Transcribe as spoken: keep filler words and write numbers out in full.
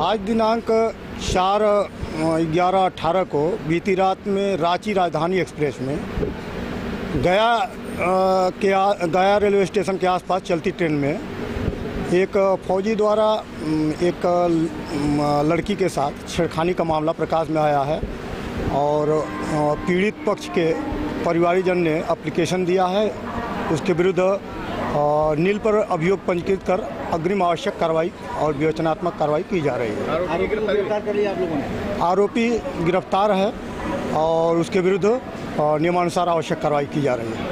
आज दिनांक चार ग्यारह अठारह को बीती रात में रांची राजधानी एक्सप्रेस में गया आ, के आ, गया रेलवे स्टेशन के आसपास चलती ट्रेन में एक फौजी द्वारा एक लड़की के साथ छेड़खानी का मामला प्रकाश में आया है और पीड़ित पक्ष के परिवारजन ने एप्लीकेशन दिया है। उसके विरुद्ध नील पर अभियोग पंजीकृत कर अग्रिम आवश्यक कार्रवाई और विवेचनात्मक कार्रवाई की जा रही है। आरोपी गिरफ्तार कर लिया आप लोगों ने? आरोपी गिरफ्तार है और उसके विरुद्ध नियमानुसार आवश्यक कार्रवाई की जा रही है।